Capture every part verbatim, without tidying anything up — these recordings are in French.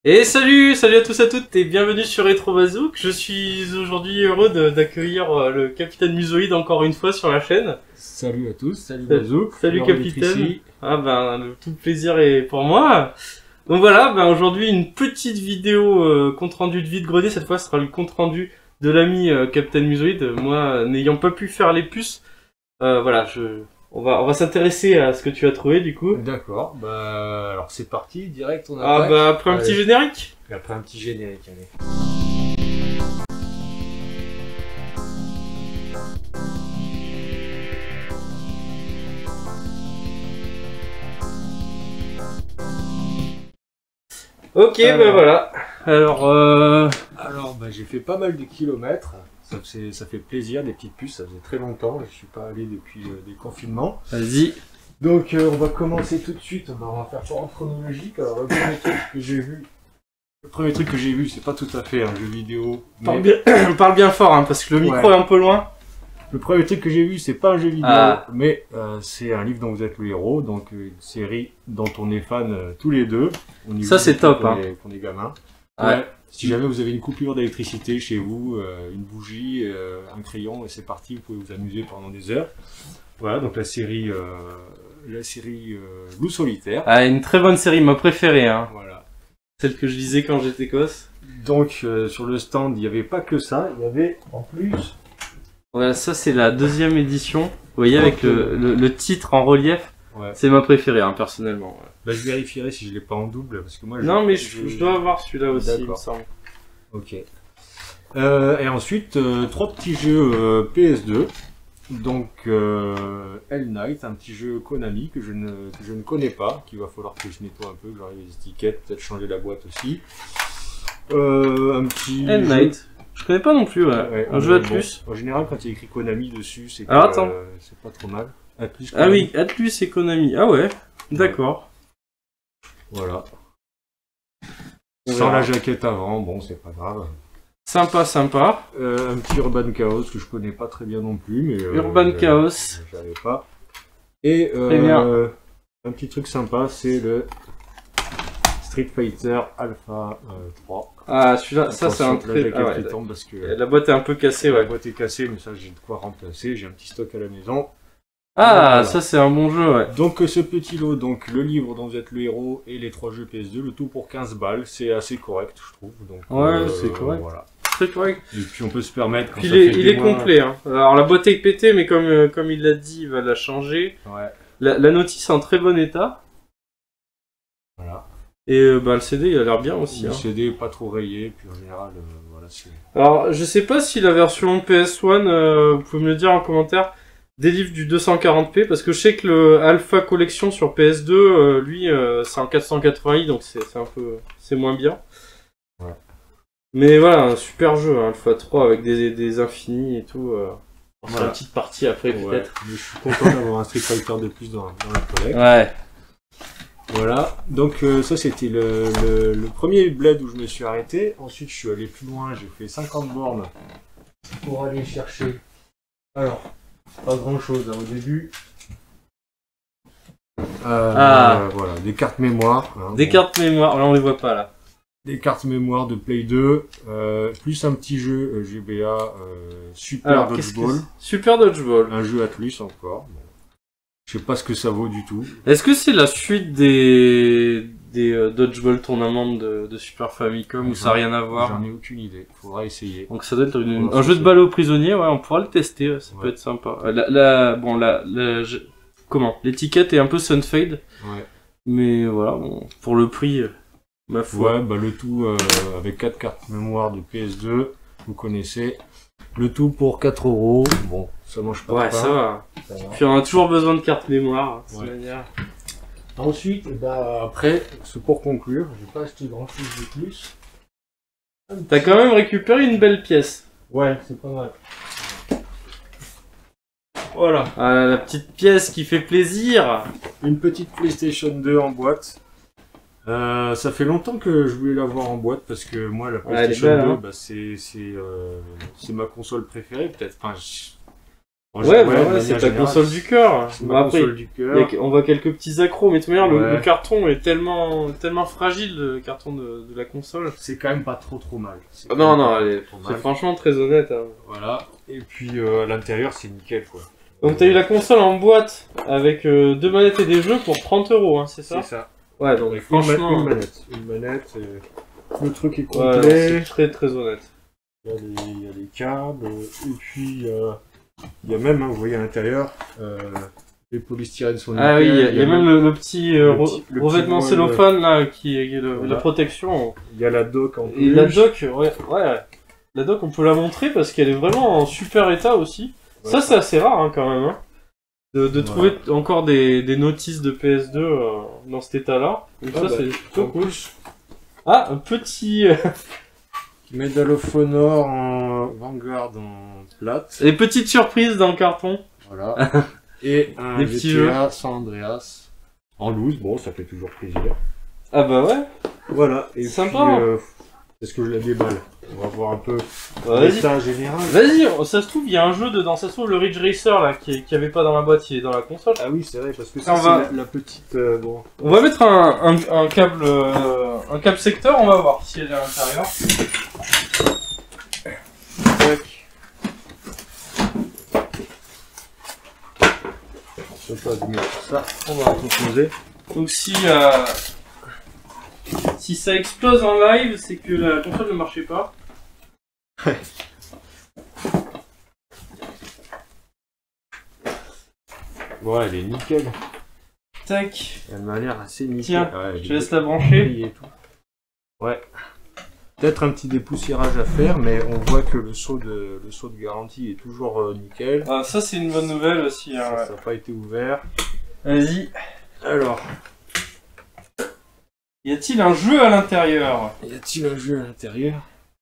Et salut, salut à tous à toutes et bienvenue sur RetroBazook. Je suis aujourd'hui heureux d'accueillir euh, le capitaine Musoïde encore une fois sur la chaîne. Salut à tous, salut Salut, Bazook. salut capitaine. Ah ben, le tout plaisir est pour moi. Donc voilà, ben aujourd'hui une petite vidéo euh, compte rendu de vide-grenier. Cette fois ce sera le compte rendu de l'ami euh, capitaine Musoïde. Moi n'ayant pas pu faire les puces, euh, voilà, je... On va, on va s'intéresser à ce que tu as trouvé du coup. D'accord, bah alors c'est parti, direct on Ah attaque. bah après un Allez. petit générique. Et après un petit générique, allez. Ok, Alors. bah voilà. Alors, euh... Alors bah j'ai fait pas mal de kilomètres, ça, fait- ça fait plaisir, des petites puces, ça faisait très longtemps, je suis pas allé depuis euh, des confinements. vas-y. Donc euh, on va commencer tout de suite, bah, on va faire ça en chronologique. Alors le premier truc que j'ai vu, le premier truc que j'ai vu c'est pas tout à fait un jeu vidéo, Parle mais bien, parle bien fort, hein, parce que le micro Ouais. est un peu loin. le premier truc que j'ai vu, c'est pas un jeu vidéo, Ah. mais euh, c'est un livre dont vous êtes le héros, donc euh, une série dont on est fan euh, tous les deux. On y Ça, joue c'est depuis top, qu'on hein. est- qu'on est gamin. Ouais. Ouais. Si jamais vous avez une coupure d'électricité chez vous, euh, une bougie, euh, un crayon, et c'est parti, vous pouvez vous amuser pendant des heures. Voilà, donc la série, euh, la série euh, Loup solitaire. Ah, une très bonne série, ma préférée, hein. Voilà. Celle que je lisais quand j'étais gosse. Donc euh, sur le stand, il n'y avait pas que ça, il y avait en plus. Voilà, ça c'est la deuxième édition. Vous voyez, avec le, le, le titre en relief. Ouais. C'est ma préférée, hein, personnellement. ouais. Bah, je vérifierai si je l'ai pas en double, parce que moi. Non, mais je, je, je dois avoir celui-là aussi, il me D'accord. semble. Ok. Euh, et ensuite, euh, trois petits jeux euh, P S deux. Donc, euh, Hell Knight, un petit jeu Konami que je, ne, que je ne connais pas, qu'il va falloir que je nettoie un peu, que j'enlève les étiquettes, peut-être changer la boîte aussi. Euh, un petit. Hell jeu- Knight. Je connais pas non plus, ouais. Ouais, un jeu euh, Atlus. bon, en général, quand il y a écrit Konami dessus, c'est que Alors, attends. euh, c'est pas trop mal. Atlus, Ah Konami. oui, Atlus et Konami. Ah ouais, d'accord. Voilà. On Sans verra. la jaquette avant, bon, c'est pas grave. Sympa, sympa. Euh, un petit Urban Chaos que je connais pas très bien non plus, mais euh, Urban je- Chaos. je savais pas. Et euh, Très bien. un petit truc sympa, c'est le Street Fighter Alpha euh, trois. Ah, celui-là, ça c'est un Attention, la très... jaquette Ah ouais, qui tombe parce que la boîte est un peu cassée, la ouais. boîte est cassée, mais ça j'ai de quoi remplacer. J'ai un petit stock à la maison. Ah, Voilà. ça c'est un bon jeu, ouais. Donc euh, ce petit lot, donc le livre dont vous êtes le héros et les trois jeux P S deux, le tout pour quinze balles, c'est assez correct, je trouve. Donc, Ouais, c'est correct. Voilà. Très correct. Et puis on peut se permettre. Quand Puis ça il est, fait il des est mois- complet, hein. Alors la boîte est pétée, mais comme, euh, comme il l'a dit, il va la changer. Ouais. La, la notice est en très bon état. Voilà. Et euh, bah, le C D, il a l'air bien aussi. Le Hein. C D pas trop rayé, puis en général, euh, voilà, c'est. Alors, je sais pas si la version P S un, euh, vous pouvez me le dire en commentaire, délivre du deux cent quarante p, parce que je sais que le Alpha Collection sur P S deux, euh, lui, euh, c'est en quatre cent quatre-vingts i, donc c'est c'est un peu... c'est moins bien. Ouais. Mais voilà, un super jeu, hein, Alpha trois, avec des, des infinis et tout. Euh... On fera Voilà. une petite partie après, Ouais, peut-être. mais je suis content d'avoir un Street Fighter de plus dans, dans la collecte. Ouais. Voilà, donc euh, ça c'était le, le, le premier bled où je me suis arrêté. Ensuite je suis allé plus loin, j'ai fait cinquante bornes pour aller chercher. Alors, pas grand chose hein, au début. Euh, Ah. euh, voilà, des cartes mémoire. hein, Des bon. cartes mémoire, là on les voit pas là. Des cartes mémoire de Play deux, euh, plus un petit jeu euh, G B A euh, Super Alors, qu'est-ce que Dodgeball. c'est Super Dodgeball. Un jeu Atlus encore. Bon. Je sais pas ce que ça vaut du tout. Est-ce que c'est la suite des, des euh, Dodgeball Tournament de, de Super Famicom ou ça n'a rien à voir? J'en ai aucune idée, faudra essayer. Donc ça doit être une- Ouais, un jeu de c'est- balle aux prisonniers, ouais, on pourra le tester, ouais, ça peut Ouais. être sympa. Euh, La, la, bon, la, la- je- comment l'étiquette est un peu Sunfade, Ouais. mais voilà, bon, pour le prix, euh, ma foi. Ouais, bah le tout euh, avec quatre cartes mémoire de P S deux, vous connaissez. Le tout pour quatre euros. Bon, ça mange pas de Ouais, pain, ça va. ça va. Puis on a toujours besoin de cartes mémoire, hein, de toute Ouais. manière. Ensuite, bah après, c'est pour conclure, j'ai pas acheté grand chose de plus. T'as quand même récupéré une belle pièce. Ouais, c'est pas mal. Voilà. Ah, la petite pièce qui fait plaisir. Une petite PlayStation deux en boîte. Euh, ça fait longtemps que je voulais l'avoir en boîte parce que moi la Ouais, elle est PlayStation belle, deux, hein. bah, c'est c'est euh, c'est ma console préférée peut-être. Enfin, je- En Ouais, général, bah de ouais, manière c'est ta générale, console du cœur. c'est Bah, ma après, console du il y cœur. a- on voit quelques petits accros, mais de toute manière, le, Ouais. le carton est tellement, tellement fragile, le carton de, de la console. C'est quand même pas trop trop mal. C'est Ah quand non, même non, pas elle est- trop c'est mal. franchement très honnête. Hein. Voilà. Et puis euh, à l'intérieur, c'est nickel quoi. Donc t'as eu la console en boîte avec euh, deux manettes et des jeux pour trente euros, hein, c'est ça? C'est ça. Ouais, donc Avec franchement, une, ma- une manette. Une manette. euh, Le truc est ouais, complet. c'est très très honnête. Il y a les, il y a les câbles. Et puis euh, il y a même, hein, vous voyez à l'intérieur, euh, les polystyrènes sont Ah oui, il y a, il y a même le, le petit, euh, le re- petit- le petit revêtement voile, cellophane là, qui est le- voilà. la protection. Il y a la dock en Et plus. la dock, ouais, ouais, la dock on peut la montrer parce qu'elle est vraiment en super état aussi. Ouais. Ça c'est assez rare hein, quand même, hein, de, de Ouais. trouver encore des, des notices de P S deux euh, dans cet état-là. Donc Ah ça bah, c'est plutôt en cool. plus, Ah, un petit... euh, Medal of Honor en Vanguard en plate. les petites surprises dans le carton. Voilà. Et un Des petits G T A San Andreas en loose. Bon, ça fait toujours plaisir. Ah bah ouais. Voilà. Et Sympa. puis, euh, est-ce que je la déballe? On va voir un peu Bah, vas-y. l'état général. Vas-y, ça se trouve, il y a un jeu dedans. Ça se trouve, le Ridge Racer là, qui, qui avait pas dans la boîte, il est dans la console. Ah oui, c'est vrai, parce que On ça, c'est va- la, la petite... euh, bon. On va mettre un, un, un câble euh, un câble secteur, on va voir si elle est à l'intérieur. Tac. Je sais pas d'où mettre ça. On va composer. Donc si euh, si ça explose en live, c'est que la console ne marchait pas. Bon, elle est nickel. Tac. Elle m'a l'air assez nickel. Tiens, Ouais, elle je est laisse la brancher. brillée et tout. Ouais. Peut-être un petit dépoussiérage à faire, mais on voit que le saut de, le saut de garantie est toujours euh, nickel. Ah, ça c'est une bonne nouvelle aussi. Hein, Ça ouais. n'a pas été ouvert. Vas-y. Alors, Y a-t-il un jeu à l'intérieur? y a-t-il un jeu à l'intérieur?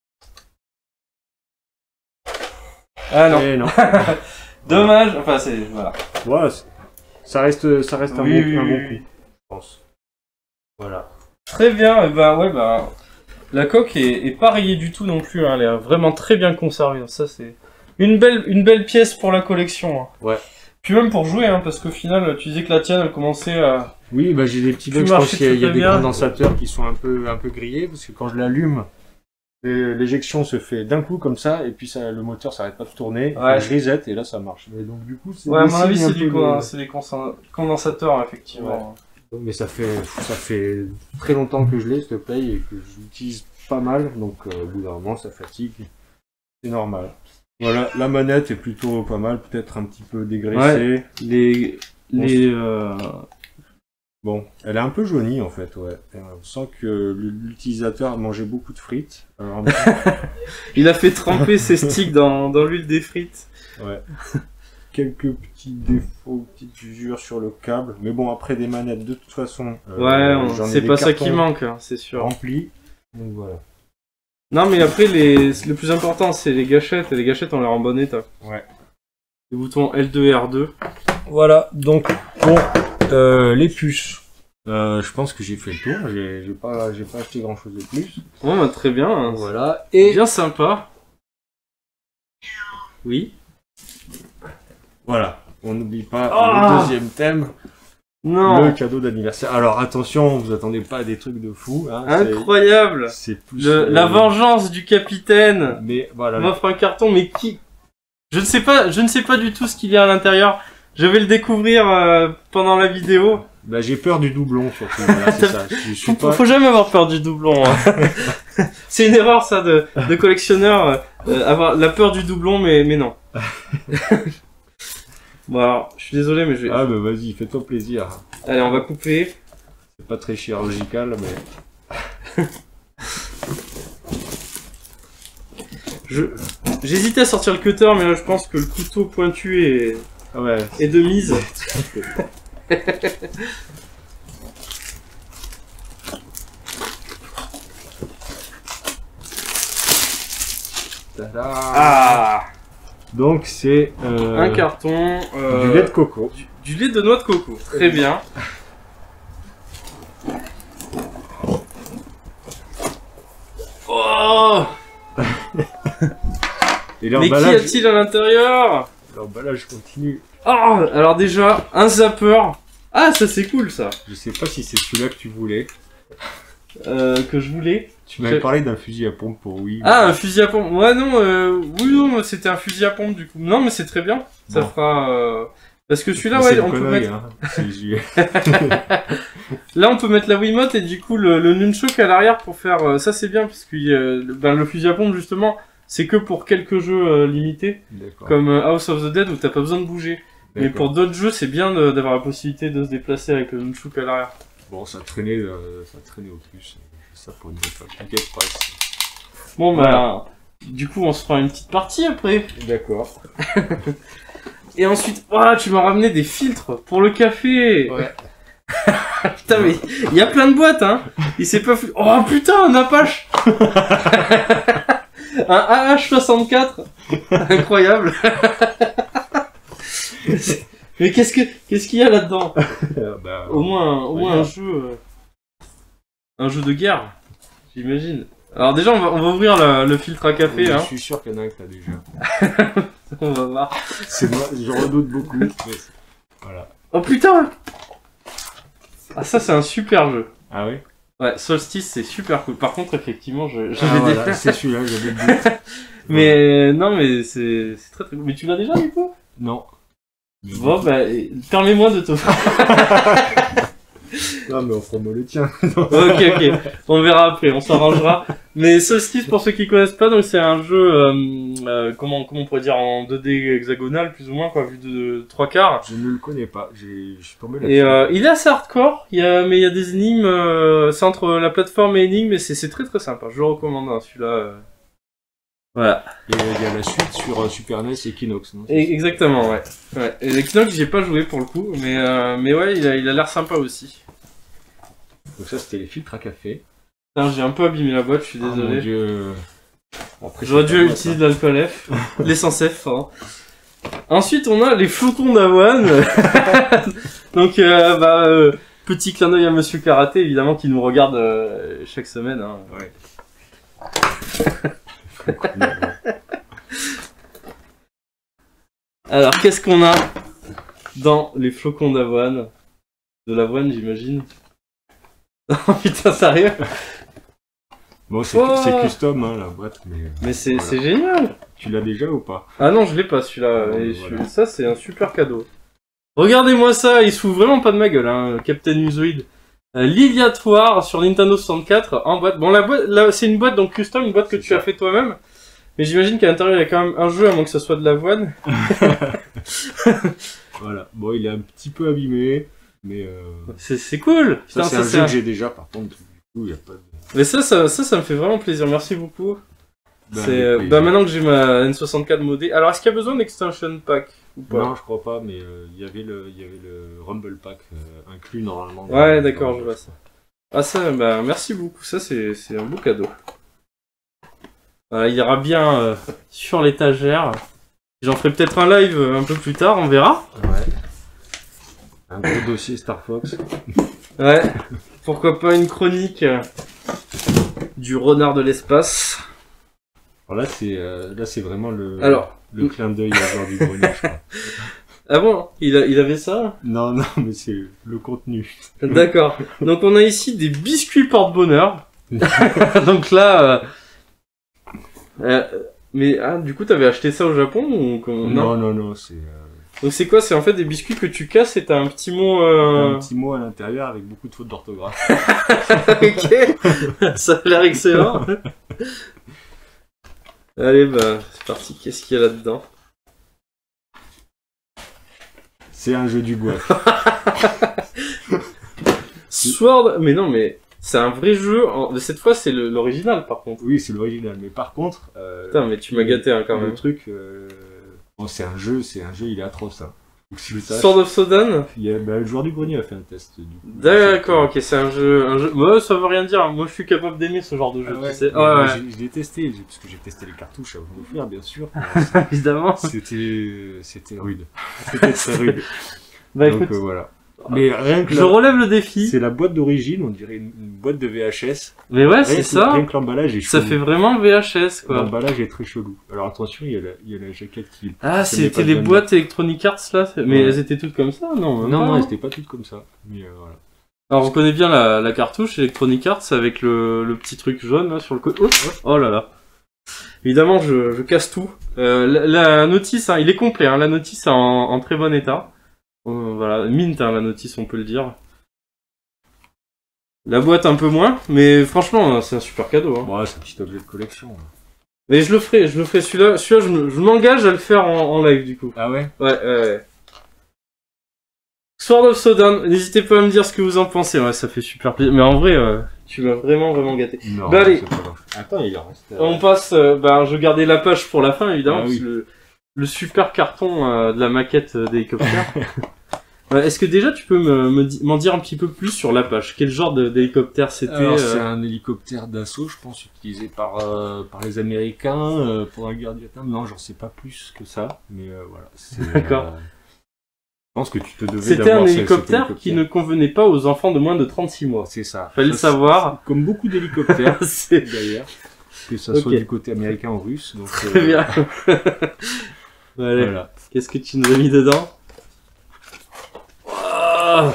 Ah non. Eh non. Dommage. Enfin c'est voilà. Ouais, c'est- ça reste, ça reste un, Oui, bon, oui, un oui, bon oui. coup, je pense. Voilà. Très bien. Et bah ouais bah la coque est, est pas rayée du tout non plus. Hein, elle est vraiment très bien conservée. Ça c'est une belle une belle pièce pour la collection. Hein. Ouais. Puis même pour jouer, hein, parce qu'au final, tu disais que la tienne, elle commençait à... Oui, bah j'ai des petits bugs. Tu Je pense marches qu'il y a, il y a très des bien. condensateurs qui sont un peu, un peu grillés parce que quand je l'allume, euh, l'éjection se fait d'un coup comme ça et puis ça, le moteur s'arrête pas de tourner. Ouais. Je reset et là ça marche. Mais donc du coup, c'est Ouais, à des mon avis, signes un c'est du peu con- de- c'est des consen- condensateurs, effectivement. Mais ça fait, ça fait très longtemps que je l'ai, ce play, et que je l'utilise pas mal, donc euh, au bout d'un moment, ça fatigue. C'est normal. Voilà, la manette est plutôt pas mal, peut-être un petit peu dégraissée. Les... les euh... Bon, elle est un peu jaunie en fait, ouais. Et on sent que l'utilisateur a mangé beaucoup de frites. Alors, Il a fait tremper ses sticks dans, dans l'huile des frites. ouais. Quelques petits défauts, petites usures sur le câble. Mais bon, après des manettes, de toute façon, euh, Ouais, on- j'en ai c'est des pas ça cartons qui manque, hein, c'est sûr. remplis. Donc voilà. Non, mais après, les... le plus important, c'est les gâchettes. Et les gâchettes, on les rend en bon état. Ouais. Les boutons L deux et R deux. Voilà, donc bon, euh, les puces. Euh, je pense que j'ai fait le tour. J'ai j'ai pas, j'ai pas acheté grand chose de plus. Ouais, bah, très bien. Hein. Voilà. Et Bien sympa. Oui. voilà. On n'oublie pas Ah le deuxième thème, Non. le cadeau d'anniversaire. Alors attention, vous attendez pas à des trucs de fou. Hein, c'est- Incroyable. C'est plus. Le... euh, La vengeance du capitaine. Mais voilà. m'offre un carton, mais qui? Je ne sais pas, je ne sais pas du tout ce qu'il y a à l'intérieur. Je vais le découvrir euh, pendant la vidéo. Bah j'ai peur du doublon surtout. Voilà, c'est ça. Je suis Faut, pas. faut jamais avoir peur du doublon. Hein. C'est une erreur ça de, de collectionneur, euh, avoir la peur du doublon, mais mais non. Bon alors, je suis désolé, mais je vais. Ah bah vas-y, fais-toi plaisir. Allez, on va couper. C'est pas très chirurgical, mais. Je j'hésitais à sortir le cutter, mais là je pense que le couteau pointu est Ah ouais. est de mise. Tada. Ah, Donc c'est euh, un carton. euh, du lait de coco. Du, du lait de noix de coco. Très bien. Oh, Et mais qui l'emballage, a-t-il à l'intérieur? l'emballage continue. Oh, alors déjà, un zapper. Ah, ça c'est cool ça. Je sais pas si c'est celui-là que tu voulais. Euh, que je voulais. Tu m'avais Je- parlé d'un fusil à pompe pour Wii. Ah, un fusil à pompe. Ouais, non, euh, oui, non, c'était un fusil à pompe du coup. Non, mais c'est très bien. Ça Bon. fera. Euh... Parce que celui-là, Mais ouais, c'est on une peut connerie, mettre. hein. C'est- j'y ai- Là, on peut mettre la Wiimote et du coup le, le nunchuk à l'arrière pour faire. euh, ça, c'est bien parce que euh, le- ben, le fusil à pompe justement, c'est que pour quelques jeux euh, limités, D'accord. comme euh, House of the Dead où t'as pas besoin de bouger. Mais D'accord. pour d'autres jeux, c'est bien de- d'avoir la possibilité de se déplacer avec le nunchuk à l'arrière. Bon, ça traînait, euh, ça traînait au plus. Ça pour une époque. T'inquiète pas. Bon, bah, Voilà. du coup, on se fera une petite partie après. D'accord. Et ensuite, oh, tu m'as ramené des filtres pour le café. Ouais. Putain, mais il y a plein de boîtes, hein. Il s'est pas fait. Oh putain, un Apache. Un A H soixante-quatre. Incroyable. Mais qu'est-ce que qu'est-ce qu'il y a là-dedans? bah, Au moins, au moins un regarde. jeu, euh, un jeu de guerre, j'imagine. Alors déjà, on va, on va ouvrir le, le filtre à café, Je hein. suis sûr qu'il y en a un que t'as déjà. On va voir. C'est moi, je redoute beaucoup. mais c'est- voilà. Oh putain! Ah ça, c'est un super jeu. Ah ouais. Ouais, Solstice, c'est super cool. Par contre, effectivement, je, Ah, j'avais voilà, des... c'est celui-là, j'avais le doute. Mais non, mais c'est c'est très très cool. Mais tu l'as déjà, du coup? Non. Bon, bah, permets-moi de te... Non, mais offre-moi le tien. Ok, ok. On verra après, on s'arrangera. Mais Solstice, pour ceux qui connaissent pas, donc c'est un jeu, euh, euh, comment, comment on pourrait dire, en deux D hexagonal, plus ou moins, quoi, vu de trois quarts. Je ne le connais pas. J'ai, je suis tombé là-dessus. Et euh, il est assez hardcore, il y a, mais il y a des énigmes, euh, c'est entre la plateforme et énigmes, et c'est c'est très très sympa. Je le recommande, hein, celui-là. euh. Voilà. Et il y a la suite sur euh, Super N E S et Equinox. non Et- exactement, ouais. Ouais. Et Equinox, j'y ai pas joué pour le coup, mais, euh, mais ouais, il a il a l'air sympa aussi. Donc ça, c'était les filtres à café. Putain, j'ai un peu abîmé la boîte, je suis Ah, mon désolé. Dieu. Après, J'aurais c'est dû pas moi, utiliser de l'alcool F, l'essence F, pardon. Ensuite, on a les flocons d'avoine. Donc, euh, bah, euh, petit clin d'œil à Monsieur Karaté, évidemment, qui nous regarde euh, chaque semaine. Hein. Ouais. Alors, qu'est-ce qu'on a dans les flocons d'avoine? De l'avoine, j'imagine. Oh putain, sérieux? Bon, c'est, Oh. c'est custom, hein, la boîte, mais... euh, Mais c'est voilà. c'est génial! Tu l'as déjà ou pas? Ah non, je l'ai pas celui-là. Bon, Et voilà. celui- Ça, c'est un super cadeau. Regardez-moi ça, il se fout vraiment pas de ma gueule, hein, Captain Musoid. Euh, L'Iliatoire sur Nintendo soixante-quatre en boîte. Bon, la boîte, là, c'est une boîte donc custom, une boîte que C'est tu ça. as fait toi-même. Mais j'imagine qu'à l'intérieur il y a quand même un jeu, à moins que ce soit de l'avoine. Voilà. Bon, il est un petit peu abîmé, mais... Euh... C'est c'est cool. Ça, Putain, c'est ça, un c'est jeu un- que j'ai déjà, par contre, du coup, il n'y a pas de... Mais ça, ça, ça, ça me fait vraiment plaisir. Merci beaucoup. Ben, c'est avec euh, plaisir. bah maintenant que j'ai ma N soixante-quatre modée. Alors est-ce qu'il y a besoin d'extension pack ou pas? Non, je crois pas, mais euh, il y avait le, il y avait le Rumble Pack euh, inclus normalement. dans- Ouais, dans d'accord, le je jeu. vois ça. Ah ça, bah merci beaucoup. Ça c'est c'est un beau cadeau. Voilà, il ira bien euh, sur l'étagère. J'en ferai peut-être un live euh, un peu plus tard, on verra. Ouais. Un gros dossier Star Fox. Ouais. Pourquoi pas une chronique euh, du renard de l'espace. Alors là, c'est euh, là, c'est vraiment le, Alors. le clin d'œil à genre du grenier, je crois. Ah bon, il, a, il avait ça? Non, non, mais c'est le contenu. D'accord. Donc on a ici des biscuits porte-bonheur. Donc là... Euh... euh, mais ah, du coup t'avais acheté ça au Japon ou comment? Non, non, non, c'est euh, Donc c'est quoi? C'est en fait des biscuits que tu casses et t'as un petit mot... Euh... un petit mot à l'intérieur avec beaucoup de fautes d'orthographe. Ok. Ça a l'air excellent. Allez bah c'est parti. Qu'est-ce qu'il y a là-dedans? C'est un jeu du bois. Sword... Mais non mais... C'est un vrai jeu. En... Cette fois c'est le- l'original par contre. Oui, c'est l'original, mais par contre, euh, Putain mais tu m'as gâté hein, quand le même. truc, euh, bon, c'est un jeu, c'est un jeu, il est atroce. Hein. Faut que tu le saches. Sword of Sodan. Il y a, bah, le joueur du grenier a fait un test. Du coup. D'accord, ok, c'est un jeu, un jeu. Moi, ça veut rien dire. Moi, je suis capable d'aimer ce genre de jeu, Ah ouais. tu sais. Mais Ouais, moi, ouais, j'ai- Je l'ai testé, j'ai- parce que j'ai testé les cartouches avant de l'offrir, bien sûr. évidemment. C'était, c'était rude. C'était très rude. Bah Donc écoute, euh, voilà. Mais rien que Je la- relève le défi. c'est la boîte d'origine, on dirait une, une boîte de V H S. Mais ouais, Rien c'est que- ça. Rien que l'emballage est Ça chelou. fait vraiment V H S, quoi. L'emballage est très chelou. Alors attention, il y a la, il y a la jaquette qui... Ah, ce n'est c'était pas les de bonne boîtes Electronic Arts, là. c'est- Mais Ouais. elles étaient toutes comme ça, non? même Non, pas, non, hein. elles étaient pas toutes comme ça. Mais euh, voilà. Alors, on connaît bien la, la cartouche Electronic Arts avec le, le petit truc jaune, là, sur le côté. Oh, oh là là. Évidemment, je, je casse tout. Euh, la, la notice, hein, il est complet, hein. La notice est en, en très bon état. Euh, voilà, mint, hein, la notice, on peut le dire. La boîte un peu moins, mais franchement, c'est un super cadeau, hein. Bon, ouais, c'est un petit objet de collection. Là. Mais je le ferai, je le ferai celui-là. Celui-là, je me- je m'engage à le faire en, en live, du coup. Ah ouais? Ouais, ouais, ouais. Sword of Sodan, n'hésitez pas à me dire ce que vous en pensez. Ouais, ça fait super plaisir. Mais en vrai, euh, tu m'as vraiment, vraiment gâté. Non, Bah, allez. c'est pas grave. Attends, il en reste... euh, On passe, euh, bah, je gardais la page pour la fin, évidemment, Ah parce oui. que le, le super carton euh, de la maquette euh, d'hélicoptère. Ouais, est-ce que déjà tu peux me, me di- m'en dire un petit peu plus sur la page? Quel genre de- d'hélicoptère c'était? Alors, euh, c'est un hélicoptère d'assaut, je pense, utilisé par, euh, par les Américains euh, pour la guerre du Vietnam. Non, j'en sais pas plus que ça, mais euh, voilà. c'est, D'accord. euh, je pense que tu te devais C'était d'avoir un ce- cet hélicoptère qui ne convenait pas aux enfants de moins de trente-six mois. C'est ça. Fallait le Ça, savoir. c'est- Comme beaucoup d'hélicoptères, C'est d'ailleurs. Que ça Ok. soit du côté américain ou russe. Donc, très euh, bien. Allez, Voilà. qu'est-ce que tu nous as mis dedans? Ah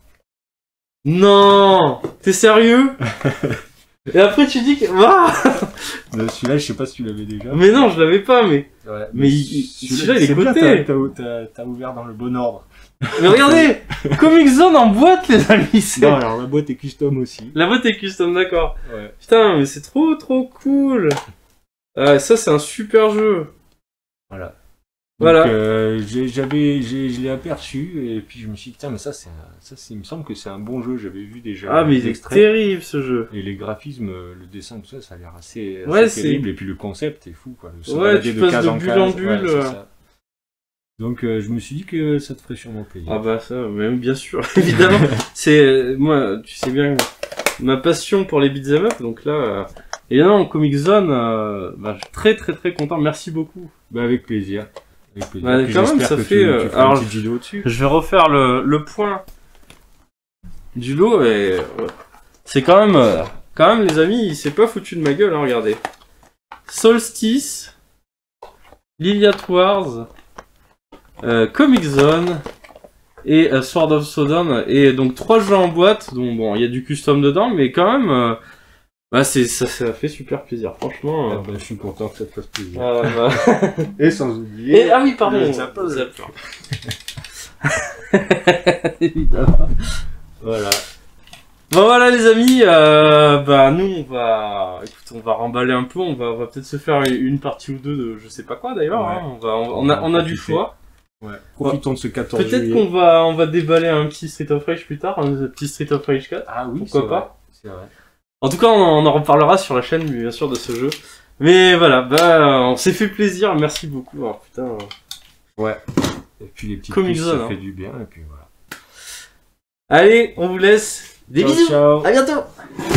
non, t'es sérieux? Et après tu dis que... Ah Euh, Celui-là, je sais pas si tu l'avais déjà. mais non, je l'avais pas, mais... Ouais, Mais il- celui-là, il est c'est bien, coté. t'as- t'as- T'as t'as ouvert dans le bon ordre. Mais regardez, Comic Zone en boîte, les amis. c'est- Non, alors la boîte est custom aussi. La boîte est custom, d'accord. Ouais. Putain, mais c'est trop trop cool. Ah, ça c'est un super jeu. Voilà. Voilà. Donc, euh, j'ai- j'avais, j'ai- je l'ai aperçu et puis je me suis dit, tiens, mais ça, c'est, un- ça, c'est, il me semble que c'est un bon jeu. J'avais vu déjà Ah mais des il est extraits. terrible ce jeu. Et les graphismes, euh, le dessin, tout ça, ça a l'air assez, assez Ouais, c'est- terrible. Et puis le concept est fou, quoi. Se Ouais, balader tu passes case de en bulle case. en bulle, Ouais, c'est euh. ça. Donc euh, je me suis dit que ça te ferait sûrement plaisir. Ah bah ça, même bien sûr, évidemment. C'est euh, moi, tu sais bien ma passion pour les beat'em up, donc là, euh, évidemment, Comic Zone, euh, bah, je suis très très très content. Merci beaucoup. Bah avec plaisir. Avec plaisir. Ouais, Puis quand même, j'espère ça que fait, tu, euh, tu feras alors, une petite vidéo dessus. Je vais refaire le, le point du lot et euh, c'est quand même, euh, quand même les amis, il s'est pas foutu de ma gueule, hein, regardez. Solstice, Liliat Wars, euh, Comic Zone et euh, Sword of Sodan, et donc trois jeux en boîte, dont bon, il y a du custom dedans, mais quand même, euh, bah c'est ça, ça fait super plaisir, franchement. Ah, euh. bah, je suis content que ça te fasse plaisir. Ah, bah. Et sans oublier. Et ah oui, pardon. le Zapper. Zapper. Évidemment. Voilà. Bon voilà les amis, euh, bah nous on va, écoute, on va remballer un peu, on va, on va peut-être se faire une partie ou deux de je sais pas quoi d'ailleurs. Ouais. Hein. On va, on, on a, on a du Profiter. choix. Ouais. Profitons de ce quatorze Peut-être juillet. qu'on va, on va déballer un petit Street of Rage plus tard, un petit Street of Rage quatre. Ah oui, Pourquoi c'est pas. vrai. C'est vrai. En tout cas, on, en- on en reparlera sur la chaîne, bien sûr, de ce jeu. Mais voilà, bah on s'est fait plaisir, merci beaucoup. Alors, putain. Ouais. Et puis les petites Comic puces, Zone, ça hein. fait du bien et puis voilà. Allez, on vous laisse. Des Ciao, bisous. ciao. À bientôt.